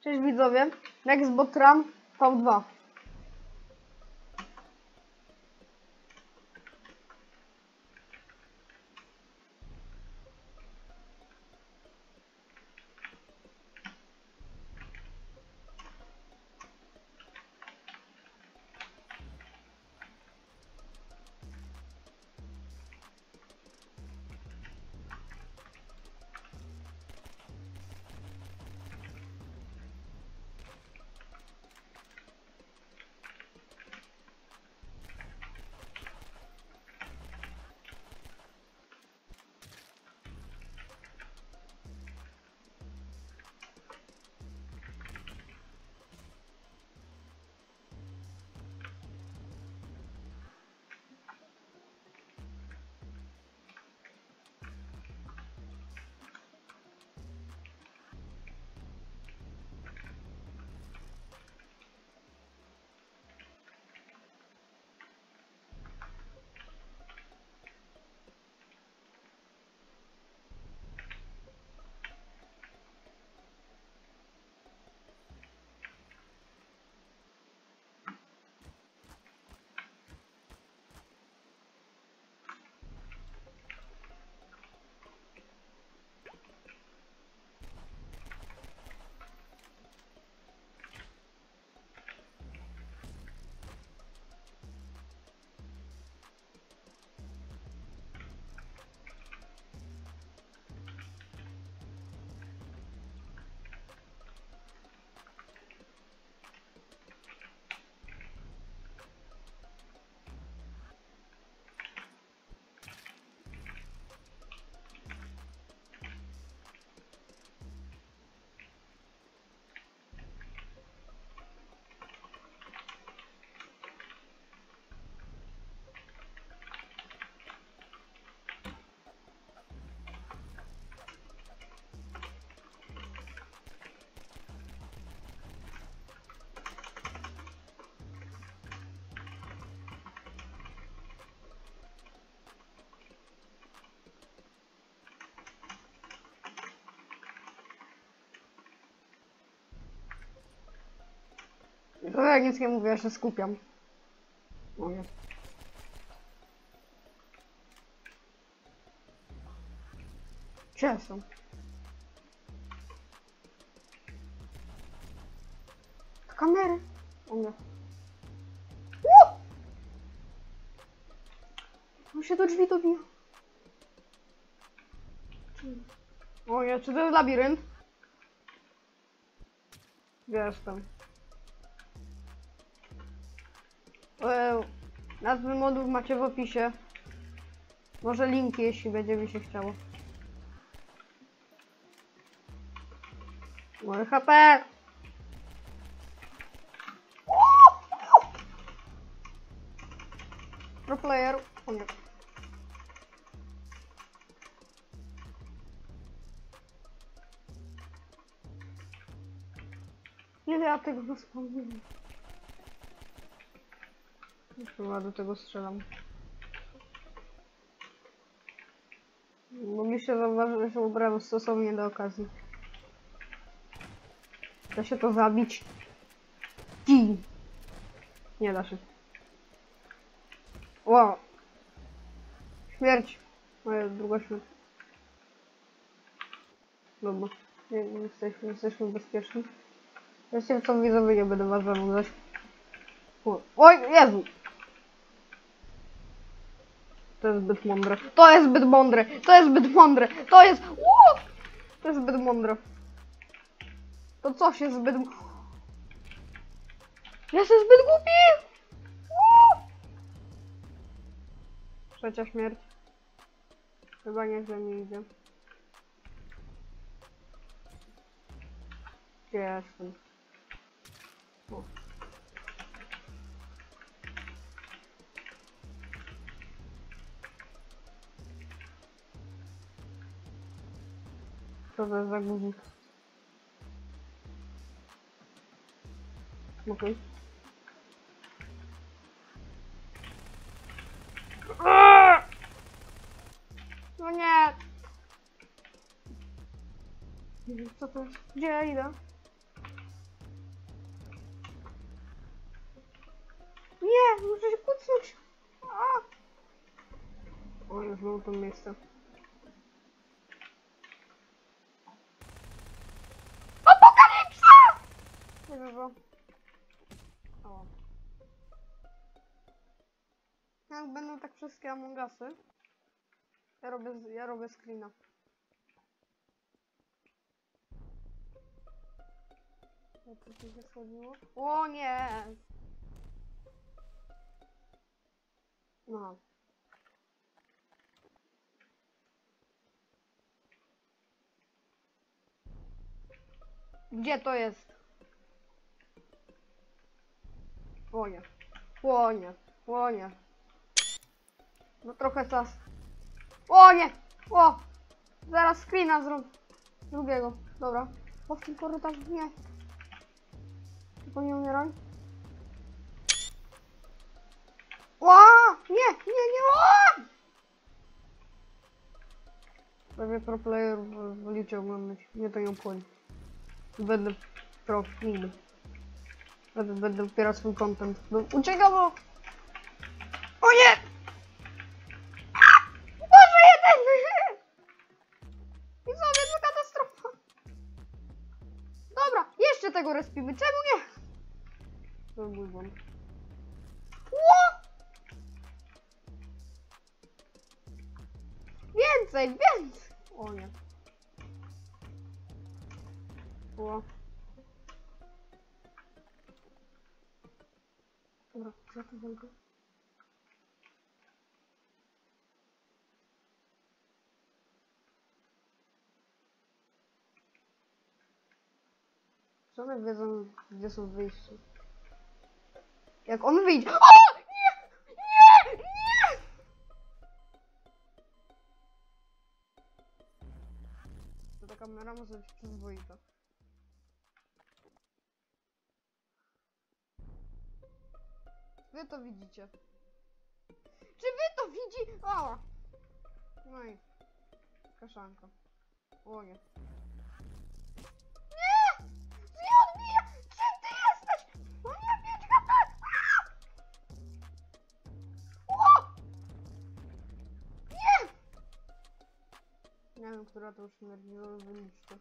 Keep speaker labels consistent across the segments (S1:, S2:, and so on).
S1: Cześć widzowie, Nextbot Run V2. To jak nic nie mówię, ja się skupiam. O nie. Gdzie są? Kamery. O nie. On się do drzwi dobija. O nie, czy to jest labirynt? Wiesz tam. Nazwy modów macie w opisie. Może linki, jeśli będzie mi się chciało. Moje HP! Pro player. O nie. Nie, ja tego nie wspomniałem. Chyba do tego strzelam. Mogliście zauważyć, że się ubrałem stosownie do okazji. Da się to zabić? Kij! Nie da się. Wow! Śmierć! Moja druga śmierć. Dobra. Nie jesteśmy bezpieczni. Wiecie co, widzowie, nie będę was zanudzać. Oj, Jezu! To jest zbyt mądre. To jest zbyt mądre! To jest zbyt mądre! To jest... To jest zbyt mądre. To coś jest zbyt... Jestem zbyt głupi! Trzecia śmierć. Chyba nieźle mi idzie. Gdzie jestem? O. Co to jest za guzik? Okej. No nie! Co to jest? Gdzie ja idę? Nie, muszę się kucnąć. A! O, już mam to miejsce. Apokalipsa! Nie wiem, bo... O. Jak będą tak wszystkie Among Usy, ja robię screena. Co tu się schodziło? O nie! No. Gdzie to jest? Płonie. Płonie. Płonie. No trochę czas. O nie! O! Zaraz screena drugiego. Dobra. O, w tym korytarzu. Nie. Tylko nie umieraj. O! Nie! Nie! Nie! O! Prawie pro player wolicie oglądać. Mnie to nie obchodzi. Będę pro nigdy. Będę opierać swój content. No, uciekam, bo... O nie! Boże, jeden! I co, to katastrofa. Dobra, jeszcze tego respimy. Czemu nie? To był mój błąd. Ło! Więcej, więcej! O nie. Ło. Dobra, za to wolno. Czy one wiedzą, gdzie są wyjścia? Jak on wyjdzie... O! Nie! Nie! Nie! To ta kamera może być przyzwoita. Wy to widzicie. Czy wy to widzi? O! No i... Kaszanka. O nie. Nie! Nie odbija! Czym ty jesteś? O nie, 5 HP! O! Nie! Nie wiem, która to już śmierdziła, wyliczcie.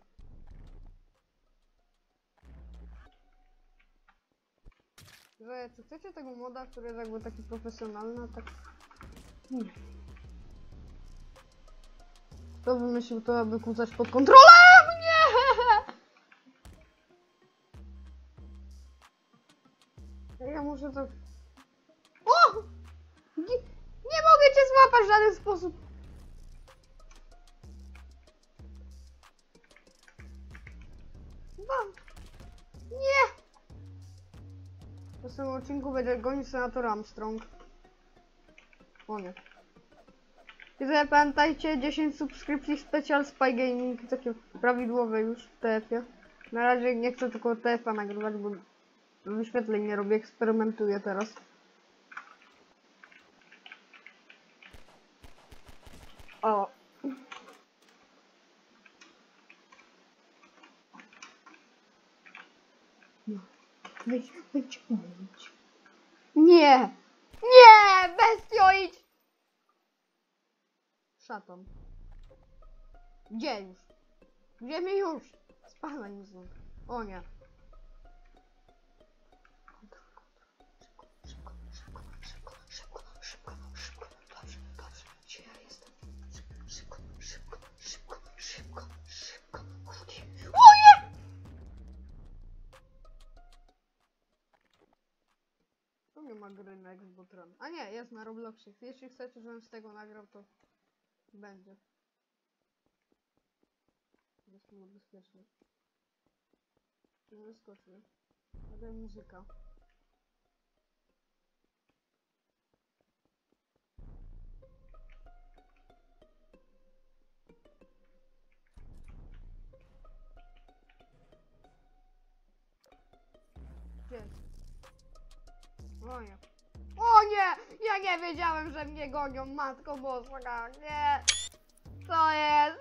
S1: Że czy chcecie tego moda, który jest jakby taki profesjonalny, tak... Kto wymyślił to, aby kłócać pod kontrolę? Nie! Ja muszę to... O! Nie mogę cię złapać w żaden sposób. Nie! W następnym odcinku będzie gonić senator Armstrong. O nie. I pamiętajcie, 10 subskrypcji Special Spy Gaming, takie prawidłowe już w TF-ie. Na razie nie chcę tylko TF-a nagrywać, bo wyświetleń nie robię, eksperymentuję teraz. O. Wyjdź, wyjdź, wyjdź. Nie! Nie! Bestio, idź! Szatan. Gdzie już? Gdzie mi już? Spadaj mi stąd. O nie. Szybko, szybko, szybko, szybko, szybko, szybko. Dobrze, dobrze. Gdzie ja jestem? Szybko, szybko, szybko, szybko, szybko. O nie! Tu nie ma gry na Xbox Run. A nie, jest na Robloxie. Jeśli chcecie, żebym z tego nagrał, to będzie. Jest było bezpiecznie. Nie wyskoczy. Taka muzyka. Gdzie jest? O nie. O nie! Ja nie wiedziałem, że mnie gonią, matko boska. Nie! Co jest?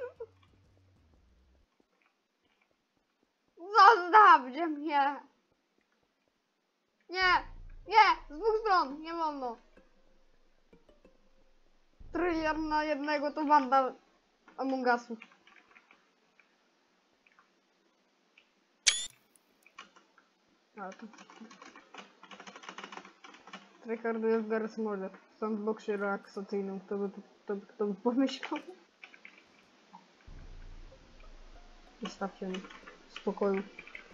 S1: Zostawcie mnie! Nie! Nie! Z dwóch stron! Nie wolno! Tryliard na jednego to banda Among Usów. Ale to... Tryharduje w Garry's Modzie. W sandboxie relaksacyjnym. Kto by pomyślał? Zostawcie mnie w spokoju.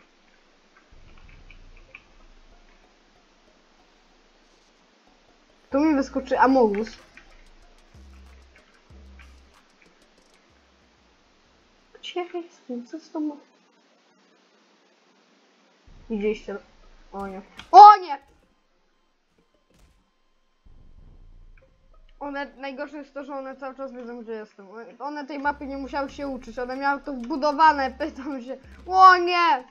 S1: Tu mi wyskoczy Amogus. Gdzie jestem? Co z tobą? Widzieliście? O nie. O nie! Najgorsze jest to, że one cały czas wiedzą, gdzie jestem. One tej mapy nie musiały się uczyć. One miały to wbudowane. Pytam się. O nie!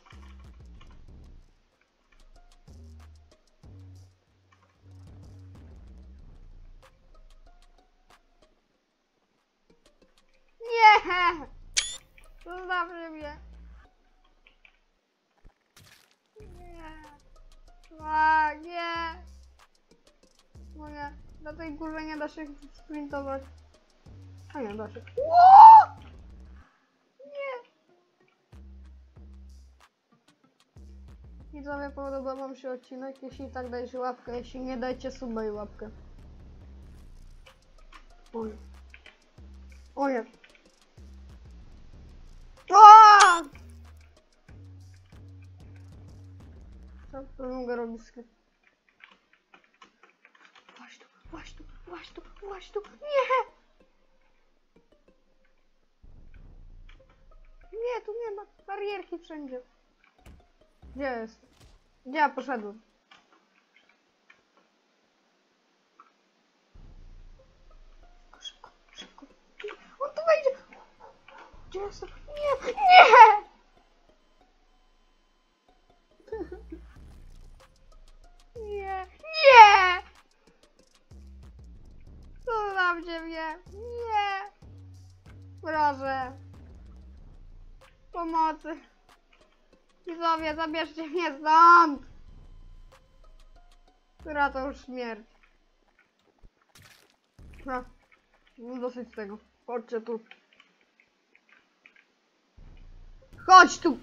S1: Nie! Zostawcie mnie. Nie. A, nie. No nie. Na tej górze nie da się sprintować. A nie, da się. Ło! Nie. Widzowie, podoba wam się odcinek? Jeśli tak, dajcie łapkę. Jeśli nie, dajcie suba i łapkę. O nie. O nie. O! Co mogę robić z tym? Właź tu, właź tu, właź tu, właź tu. Nie! Nie, tu nie ma barierki wszędzie. Gdzie jest? Gdzie ja poszedłem? Szybko, szybko, szybko. On tu wejdzie! Gdzie jestem? Nie! Nie! Nie! Nie! Zostawcie mnie! Nie! Proszę! Pomocy! Widzowie, zabierzcie mnie stąd! Która to już śmierć? No, dosyć tego. Chodźcie tu. Chodź tu!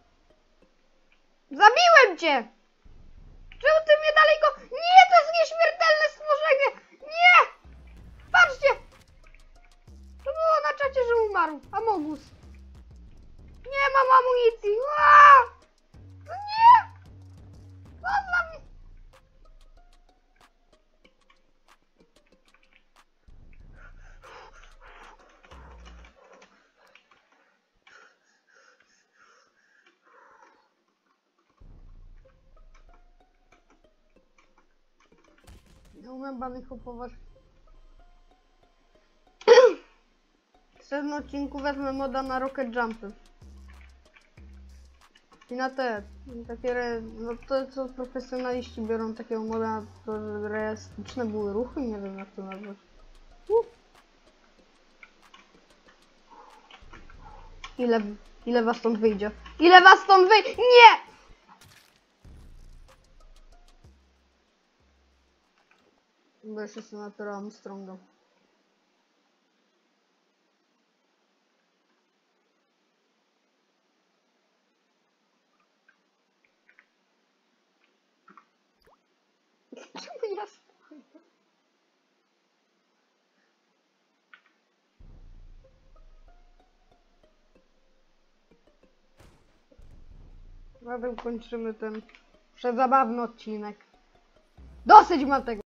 S1: Zabiłem cię! Czemu ty mnie dalej go... Nie, to jest nieśmiertelne stworzenie! Nie! Patrzcie! To było na czacie, że umarł. Amogus. Nie mam amunicji. Aaaa! No nie! Zostaw mnie! Nie umiem bany kupować. W następnym odcinku wezmę moda na rocket jumpy. I na te, takie, no to co profesjonaliści biorą takiego moda, to realistyczne były ruchy, nie wiem jak to nazwać. Ile was stąd wyjdzie? Ile was stąd wyjdzie? Nie! Bo jeszcze senatora Armstronga. Czemu ja stoję? Na tym kończymy ten przezabawny odcinek. Dosyć mam tego!